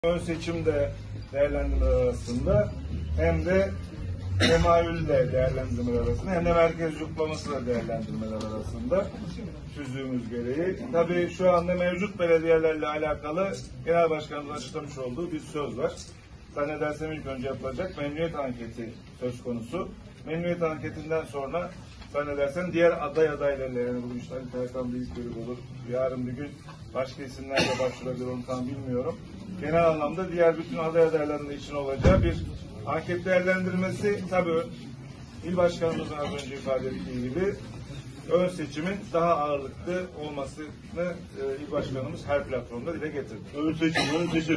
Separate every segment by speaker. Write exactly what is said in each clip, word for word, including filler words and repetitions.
Speaker 1: Ön seçim de değerlendirmeler arasında hem de temayül de değerlendirmeler arasında hem de merkez yoklaması da değerlendirmeler arasında çözdüğümüz gereği. Tabii şu anda mevcut belediyelerle alakalı Genel Başkanımız açıklamış olduğu bir söz var. Zannedersem ilk önce yapılacak memnuniyet anketi söz konusu. Memnuniyet anketinden sonra zannedersem diğer aday adaylarla, yani bugün işte Ali Terkan Büyükbörük olur, yarın bir gün başka isimlerle başvurabilir, onu tam bilmiyorum. Genel anlamda diğer bütün aday adaylarının için olacağı bir anket değerlendirmesi, tabii il başkanımızın az önce ifade ettiği gibi ön seçimin daha ağırlıklı olmasını e, il başkanımız her platformda dile getirdi.
Speaker 2: Ön seçim, ön seçim.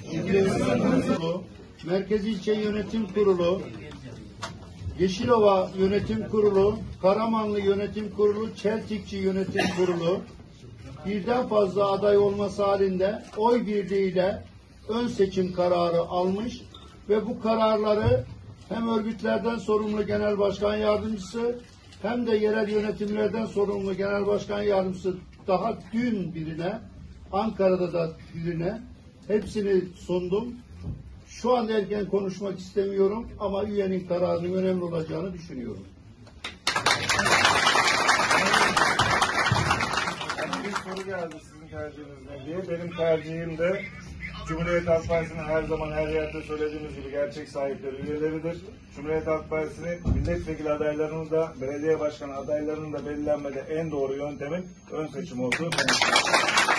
Speaker 3: Merkez İlçe Yönetim Kurulu, Yeşilova Yönetim Kurulu, Karamanlı Yönetim Kurulu, Çeltikçi Yönetim Kurulu birden fazla aday olması halinde oy birliğiyle ön seçim kararı almış ve bu kararları hem örgütlerden sorumlu Genel Başkan Yardımcısı hem de yerel yönetimlerden sorumlu Genel Başkan Yardımcısı daha dün birine, Ankara'da da birine hepsini sundum. Şu anda erken konuşmak istemiyorum ama üyenin kararının önemli olacağını düşünüyorum.
Speaker 1: Bir soru geldi sizin tercihiniz ne diye. Benim tercihim de Cumhuriyet Halk Partisi'nin her zaman her yerde söylediğimiz gibi gerçek sahipleri üyeleridir. Cumhuriyet Halk Partisi'nin milletvekili adaylarının da belediye başkanı adaylarının da belirlenmede en doğru yöntemin ön seçim olduğu.